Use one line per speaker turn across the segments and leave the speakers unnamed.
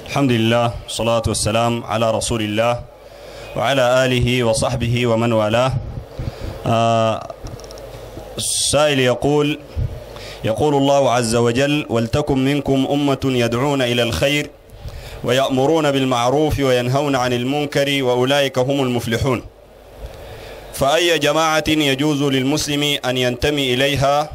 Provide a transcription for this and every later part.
الحمد لله والصلاة والسلام على رسول الله وعلى آله وصحبه ومن والاه. السائل يقول الله عز وجل: ولتكن منكم أمة يدعون إلى الخير ويأمرون بالمعروف وينهون عن المنكر وأولئك هم المفلحون، فأي جماعة يجوز للمسلم أن ينتمي إليها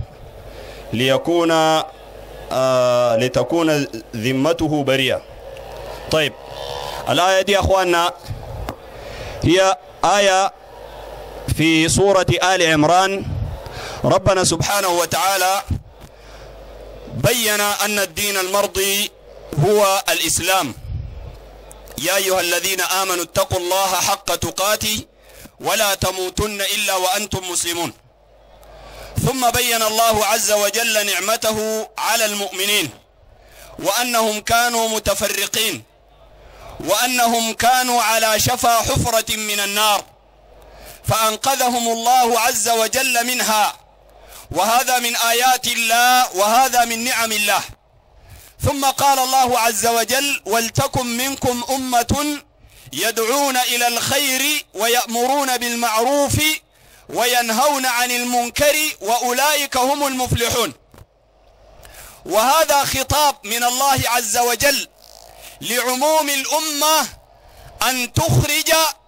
لتكون ذمته بريئة؟ طيب، الآية دي أخواننا هي آية في سورة آل عمران. ربنا سبحانه وتعالى بين أن الدين المرضي هو الإسلام. يا أيها الذين آمنوا اتقوا الله حق تقاته ولا تموتن إلا وأنتم مسلمون. ثم بين الله عز وجل نعمته على المؤمنين وأنهم كانوا متفرقين وأنهم كانوا على شفا حفرة من النار فأنقذهم الله عز وجل منها، وهذا من آيات الله وهذا من نعم الله. ثم قال الله عز وجل: ولتكن منكم أمة يدعون إلى الخير ويأمرون بالمعروف وينهون عن المنكر وأولئك هم المفلحون. وهذا خطاب من الله عز وجل لعموم الأمة أن تخرج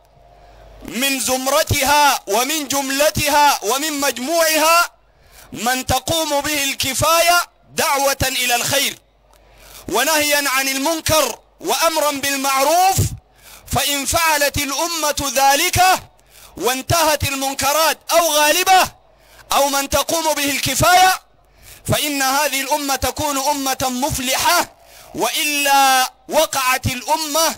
من زمرتها ومن جملتها ومن مجموعها من تقوم به الكفاية دعوة إلى الخير ونهيا عن المنكر وأمرا بالمعروف. فإن فعلت الأمة ذلك وانتهت المنكرات أو غالبة أو من تقوم به الكفاية فإن هذه الأمة تكون أمة مفلحة، وإلا وقعت الأمة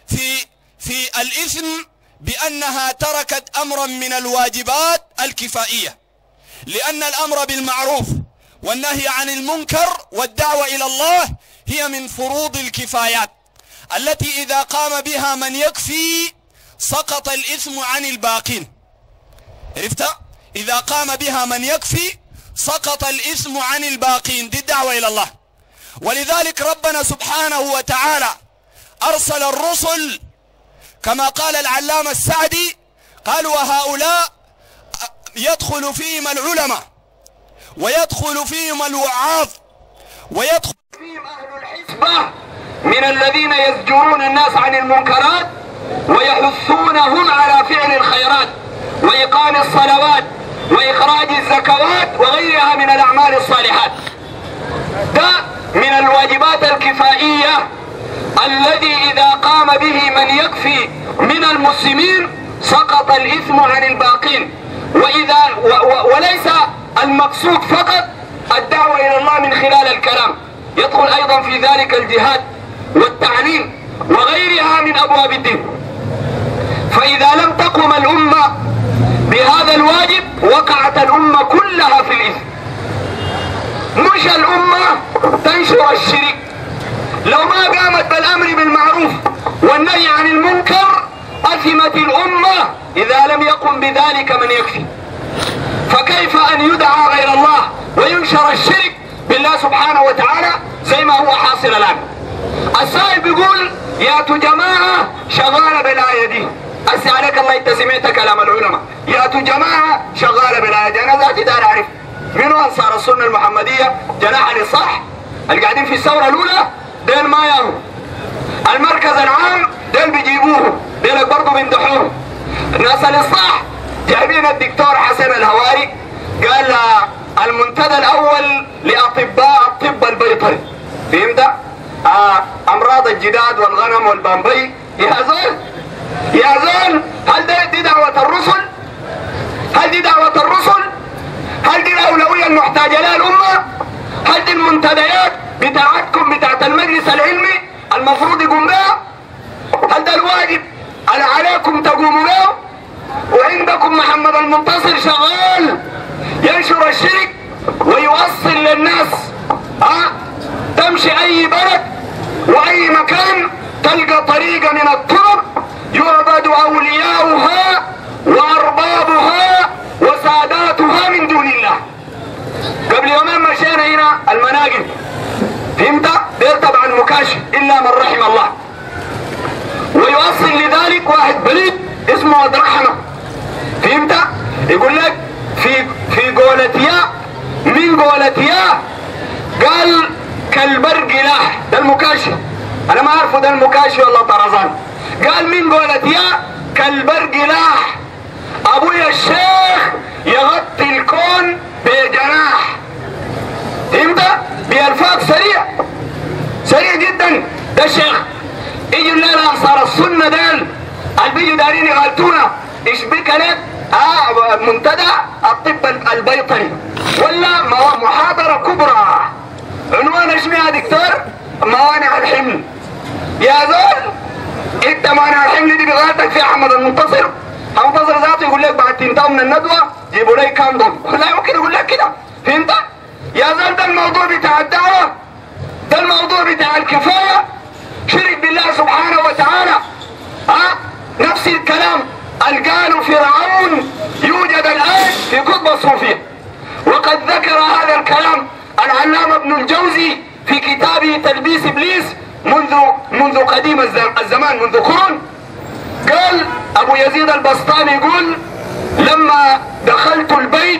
في الإثم بأنها تركت أمرا من الواجبات الكفائية، لأن الأمر بالمعروف والنهي عن المنكر والدعوة إلى الله هي من فروض الكفايات التي إذا قام بها من يكفي سقط الإثم عن الباقين. عرفت؟ إذا قام بها من يكفي سقط الإثم عن الباقين، دي الدعوة إلى الله. ولذلك ربنا سبحانه وتعالى أرسل الرسل كما قال العلامة السعدي، قال: وهؤلاء يدخل فيهم العلماء ويدخل فيهم الوعاظ ويدخل فيهم أهل الحسبة من الذين يزجرون الناس عن المنكرات ويحثونهم على فعل الخيرات وإقام الصلوات وإخراج الزكوات وغيرها من الأعمال الصالحات. ده من الواجبات الكفائية الذي إذا قام به من يكفي من المسلمين سقط الإثم عن الباقين. وليس المقصود فقط الدعوة إلى الله من خلال الكلام، يدخل أيضا في ذلك الجهاد والتعليم وغيرها من أبواب الدين. فإذا لم تقم الأمة بهذا الواجب وقعت الأمة كلها في الإثم. مش الأمة تنشر الشرك، لو ما قامت بالأمر بالمعروف والنهي عن المنكر أثمت الأمة إذا لم يقم بذلك من يكفي. فكيف أن يدعى غير الله وينشر الشرك بالله سبحانه وتعالى زي ما هو حاصل الآن؟ السائل بيقول: يا جماعة شغالة بالآية دي، أسي عليك الله أنت سمعت كلام العلماء، يا جماعة شغالة بالآية دي. أنا ذاتي دار أعرف منو أنصار السنة المحمدية جناح الإصلاح اللي قاعدين في الثورة الأولى، ديل ما ياهو المركز العام ديل بيجيبوه، ديلك برضه بيمدحوه. الناس الإصلاح جايبين الدكتور حسن الهواري، قال المنتدى الأول لأطباء الطب البيطري، فهمت؟ أمراض الجداد والغنم والبامبي. يا زول هل دي دعوة الرسل؟ هل دي دعوة الرسل؟ هل دي الأولوية المحتاجة لها الأمة؟ هل دي المنتديات بتاعتكم بتاعت المجلس العلمي المفروض يقوم بها؟ هل ده الواجب على عليكم تقوموا به؟ وعندكم محمد المنتصر شغال ينشر الشرك ويوصل للناس. تمشي أي بلد وأي مكان تلقى طريقة من الطرق يعبد أولياؤها وأربابها وساداتها من دون الله. قبل يومين مشينا هنا المناقب، فهمت؟ دير طبعا مكاشف إلا من رحم الله.
ويوصل لذلك واحد بليد اسمه رحمة. فهمت؟ يقول لك في قولتيا من قولتيا قال كالبرق لاح. ده المكاشف، انا ما اعرفه ده المكاشف ولا طرزان. قال من قولتيا كالبرق لاح، ابويا الشيخ يغطي الكون بجناح. فهمت؟ بألفاظ سريع جدا. ده الشيخ. يجوا الليلة انصار السنة ديل اللي بيجوا دارين يغلطونا ايش بك لك منتدى الطب البيطري ولا محاضرة كبرى عنوان شنو يا دكتور؟ موانع الحمل. يا زول انت موانع الحمل دي بغلطك في احمد المنتصر. المنتصر ذاته يقول لك بعد تنتهوا من الندوة جيبوا لي كاندوم. لا يمكن يقول لك كده. فهمت؟ يا زول ده الموضوع بتاع الدعوة، ده الموضوع بتاع الكفاية، شرك بالله سبحانه وتعالى. نفس الكلام اللي قالوا فرعون يوجد الآن في قطب الصوفية، وقد ذكر هذا الكلام العلامة ابن الجوزي في كتابه تلبيس إبليس منذ قديم الزمان، منذ قرون. قال أبو يزيد البسطامي يقول لما دخلت البيت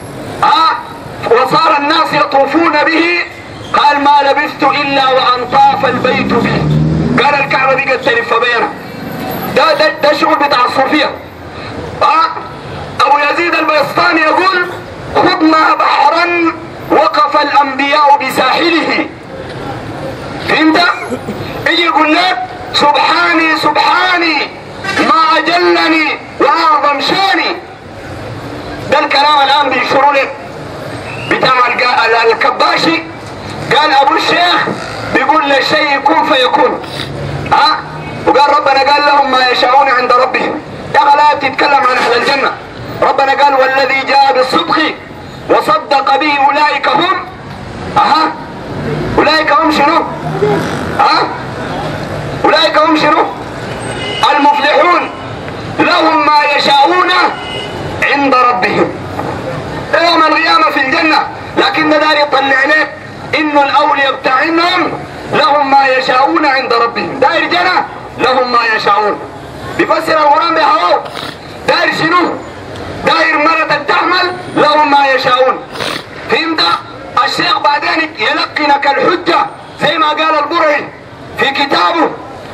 وصار الناس يطوفون به قال ما لبثت إلا وأن طاف البيت به. قال الكعبة دي قد تلف بينا. ده شغل بتاع الصوفية. أبو يزيد البسطامي يقول خضنا بحرا وقف الأنبياء بساحله. فهمت؟ يجي يقول لك سبحاني سبحاني ما أجلني وأعظم شاني. ده الكلام الآن بيشروا لك بتاع الكباشي. قال أبو الشيخ بيقول للشيء يكون فيكون. وقال ربنا قال لهم ما يشاءون عند ربهم. يا أخي لا بتتكلم عن أهل الجنة. ربنا قال والذي جاء بالصدق وصدق به أولئك هم أولئك هم شنو؟ أولئك هم شنو؟ المفلحون لهم ما يشاءون عند ربهم يوم القيامة في الجنة. لكن ده يطلع لك إنه الأولياء بتاعهم لهم ما يشاءون عند ربهم. داير جنة لهم ما يشاءون. بيفسر القرآن بهاو. داير شنو؟ داير مرة تحمل لهم ما يشاءون. فهمت؟ الشيخ بعدين يلقنك الحجة زي ما قال البرعي في كتابه.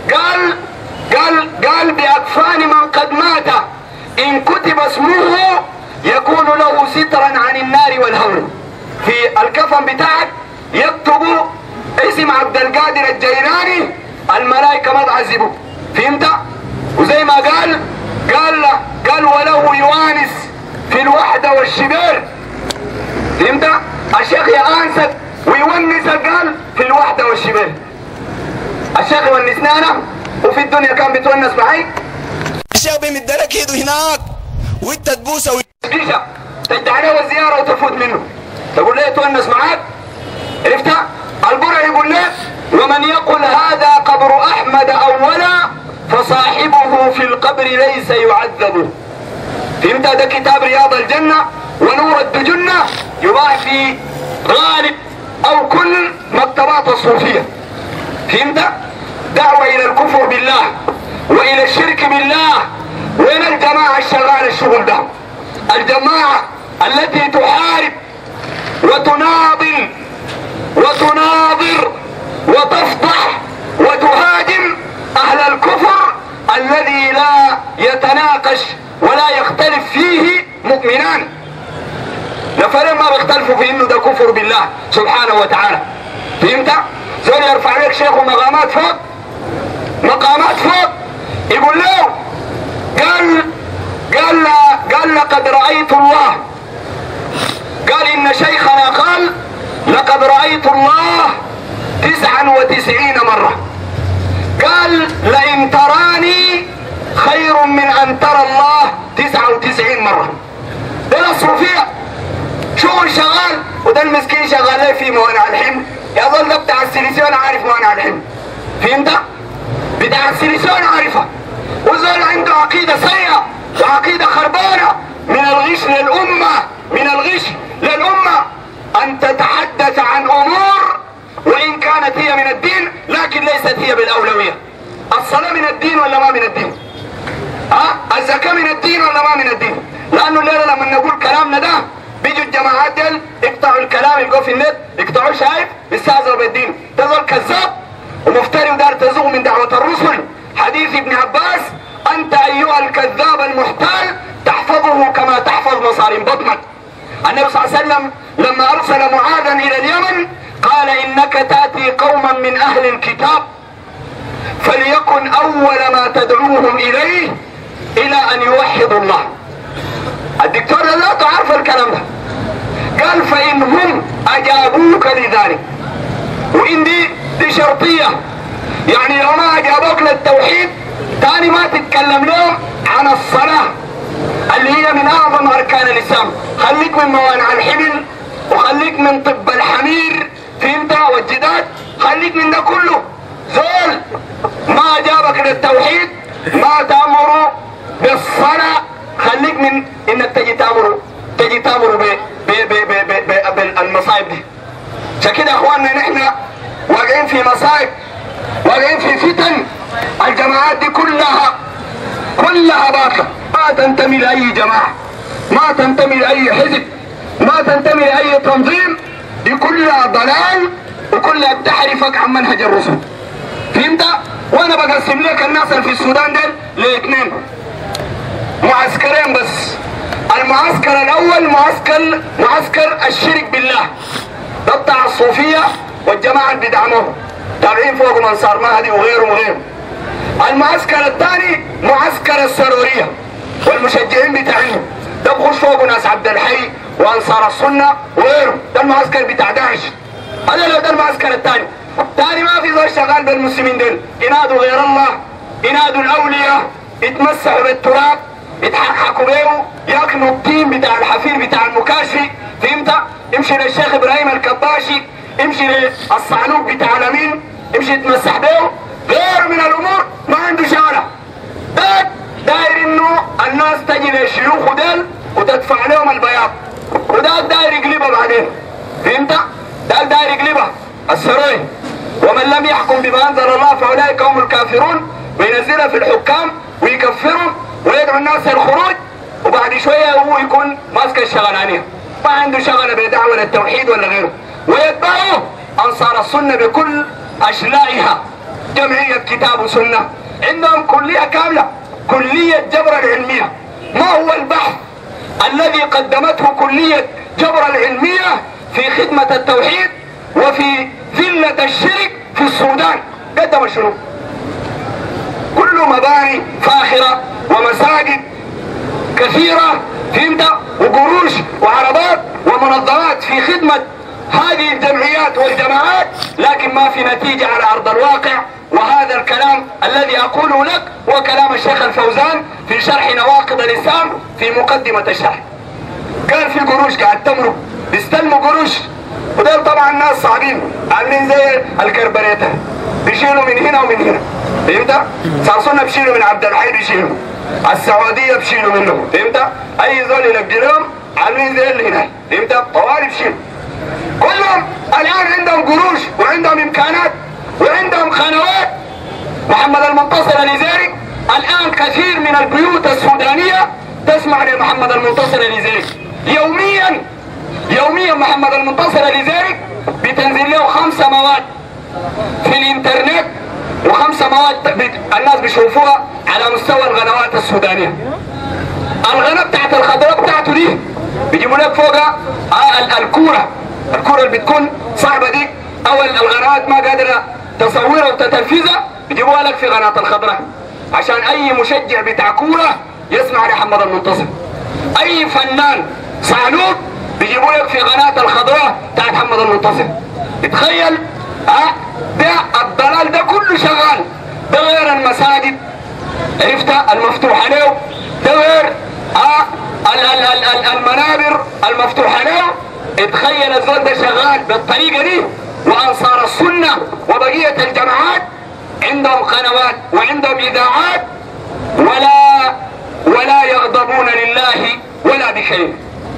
قال بأكفان من قد مات إن كتب اسمه يكون له سترا عن النار والهول. في الكفن بتاعك يكتب اسم عبد القادر الجيلاني الملائكة ما تعذبه. فهمت؟ وزي ما قال وله يوانس في الوحدة والشبير. فهمت؟ الشيخ يأنسك ويونسك قال في الوحدة والشبير. الشيخ يونسنا أنا وفي الدنيا كان بتونس معي.
الشيخ بيمد لك ايده هناك وانت تبوسه
وتجيشه تدعي له الزيارة وتفوت منه تقول له يتونس معاك. عرفتها؟ البرع يقول له ومن يقل هذا قبر أحمد أولا فصاحبه في القبر ليس يعذب. فهمت؟ هذا كتاب رياض الجنة ونور الدجنة يباع في غالب أو كل مكتبات الصوفية. فهمت؟ دعوة إلى الكفر بالله وإلى الشرك بالله. وين الجماعة الشغالة الشغل ده؟ الجماعة التي تحارب وتناضل وتناظر وتفضح وتهاجم أهل الكفر الذي لا يتناقش ولا يختلف فيه مؤمنان. نفرين ما بيختلفوا في انه ده كفر بالله سبحانه وتعالى. فهمت؟ زول يرفع لك شيخ مقامات فوق مقامات فوق يقول له قال لقد رأيت الله. قال إن شيخنا قال لقد رأيت الله 99 مرة. قال لئن تراني خير من أن ترى الله 99 مرة. ده الصوفية شغل شغال وده المسكين شغال ليه في موانع الحمل. يا ظل ده بتاع السيليسيون عارف موانع الحمل. فهمت؟ بتاع السيليسيون عارفها. وزول عنده عقيدة سيئة وعقيدة خربانة من الغش للأمة، من الغش للأمة أن تتحدث عن أمور وإن كانت هي من الدين لكن ليست هي بالأولوية. الصلاة من الدين الدين ولا ما من الدين؟ الزكاة من الدين ولا ما من الدين؟ لأنه الليلة لما نقول كلامنا ده بيجوا الجماعات ديل يقطعوا الكلام يلقوا في النت يقطعوا شايف بيستهزئوا بالدين. ده زول كذاب ومفتري ودار تزوغ من دعوة الرسل. حديث ابن عباس: أنت أيها الكذاب المحتال تحفظه كما تحفظ مصارين بطنك. النبي صلى الله عليه وسلم لما أرسل معاذا إلى اليمن قال: إنك تأتي قوما من أهل الكتاب فليكن أول ما تدعوهم إليه إلى أن يوحدوا الله. الدكتور لا تعرف الكلام ده. قال: فإن هم أجابوك لذلك، وإن دي شرطية، يعني لو ما أجابوك للتوحيد تاني ما تتكلم لهم عن الصلاة اللي هي من أعظم أركان الإسلام. خليك من موانع الحمل وخليك من طب الحمير فهمت والجداد، خليك من ده كله. زول ما أجابك للتوحيد ما تأمره بالصلاة، خليك من إنك تجي تأمره بالمصايب دي. عشان كده يا اخواننا نحن واقعين في مصايب، واقعين في فتن. الجماعات دي كلها باطلة، ما تنتمي لأي جماعة، ما تنتمي لأي حزب، ما تنتمي لأي تنظيم. دي كلها ضلال وكلها بتحرفك عن منهج الرسل. فهمت؟ وانا بقسم لك الناس اللي في السودان دول لاثنين معسكرين بس. المعسكر الاول معسكر الشرك بالله، ده بتاع الصوفيه والجماعه اللي بيدعموه تابعين فوقهم انصار مهدي وغيرهم. المعسكر الثاني معسكر السروريه والمشجعين بتاعهم، ده بخش فوقه ناس عبد الحي وانصار السنه وغيرهم، ده المعسكر بتاع داعش. هذا لو ده المعسكر الثاني. تاني ما في زول شغال بالمسلمين دول، ينادوا غير الله، ينادوا الاولياء، يتمسحوا بالتراب، يتحققوا بيه، ياكلوا الطين بتاع الحفير بتاع المكاشي. فهمت؟ يمشي للشيخ ابراهيم الكباشي، يمشي للصعلوك بتاع الامين، يمشي يتمسح بيه. غير من الامور ما عنده شغله. ده داير انه الناس تجي للشيوخ دول وتدفع لهم البياض، وده داير يقلبها بعدين. فهمت؟ ده داير يقلبها السروي. ومن لم يحكم بما انزل الله فاولئك هم الكافرون، وينزلها في الحكام ويكفرهم ويدعو الناس للخروج، وبعد شويه هو يكون ماسك الشغلانيه، ما عنده شغله بدعوه للتوحيد ولا غيره. ويتبعه انصار السنه بكل اشلائها، جمعيه كتاب وسنه، عندهم كليه كامله، كليه جبر العلميه. ما هو البحث الذي قدمته كليه جبر العلميه في خدمه التوحيد وفي ذلة الشرك في السودان؟ قدم شنو؟ كل مباني فاخرة ومساجد كثيرة، فهمت؟ وقروش وعربات ومنظمات في خدمة هذه الجمعيات والجماعات، لكن ما في نتيجة على أرض الواقع. وهذا الكلام الذي أقوله لك هو كلام الشيخ الفوزان في شرح نواقض الإسلام في مقدمة الشرح. قال في قروش قاعد تمرق، بيستلموا قروش، ودول طبعا ناس صعبين عاملين زي الكربريتة، بيشيلوا من هنا ومن هنا. فهمت؟ صارصونا بيشيلوا من عبد الحي، بيشيلوا السعودية بيشيلوا منه. فهمت؟ أي زول يلقي لهم عاملين زي اللي هنا. فهمت؟ طوالي بيشيلوا. كلهم الآن عندهم قروش وعندهم إمكانات وعندهم قنوات. محمد المنتصر الإزاري الآن كثير من البيوت السودانية تسمع لمحمد المنتصر الإزاري يوميا محمد المنتصر الإزاري بتنزل له 5 مواد في الانترنت، و5 مواد الناس بيشوفوها على مستوى القنوات السودانية. القناة بتاعت الخضراء بتاعته دي بيجيبوا لك فوقها الكورة اللي بتكون صعبة دي، او القنوات ما قادرة تصورها وتتنفذها، بيجيبوها لك في قناة الخضراء عشان اي مشجع بتاع كورة يسمع لمحمد المنتصر. اي فنان صعلوك بيجيبوا لك في قناة الخضراء بتاعت محمد المنتصر. تخيل ده الضلال ده كله شغال. ده غير المساجد عرفت المفتوحة له، ده غير المنابر المفتوحة له. اتخيل الزول ده شغال بالطريقة دي. وانصار السنة وبقية الجماعات عندهم قنوات وعندهم اذاعات ولا يغضبون لله ولا بشيء.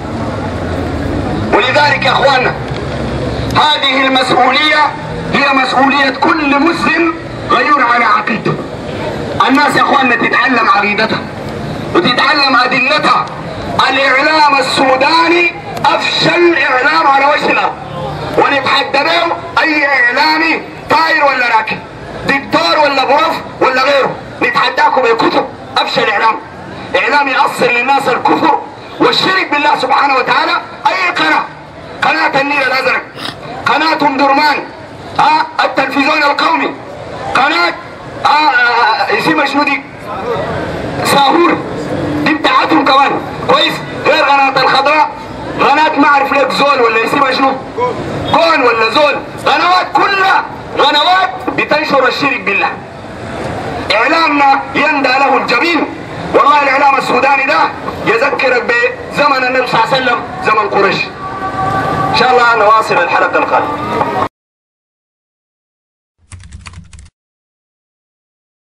ولذلك يا اخوانا هذه المسؤولية هي مسؤولية كل مسلم غيور على عقيدته. الناس يا اخواننا تتعلم عقيدتها وتتعلم ادلتها. الاعلام السوداني افشل اعلام على وجه الارض، ونتحدى به اي اعلامي طاير ولا راكب، دكتور ولا بروف ولا غيره، نتحداكم بكتب. افشل اعلام يأصل للناس الكفر والشرك بالله سبحانه وتعالى. اي قناة النيل الازرق، قناة ام درمان، التلفزيون القومي، قناة اسمها شنو دي؟ ساهور، دي بتاعتهم كمان كويس. غير قناة الخضراء، قناة ما اعرف لك زول ولا اسمها شنو؟ كون ولا زول، قنوات كلها قنوات بتنشر الشرك بالله. اعلامنا يندى له الجبين. والله الاعلام السوداني ده يذكرك بزمن النبي صلى الله عليه وسلم، زمن قريش. ان شاء الله نواصل الحلقة القادمة.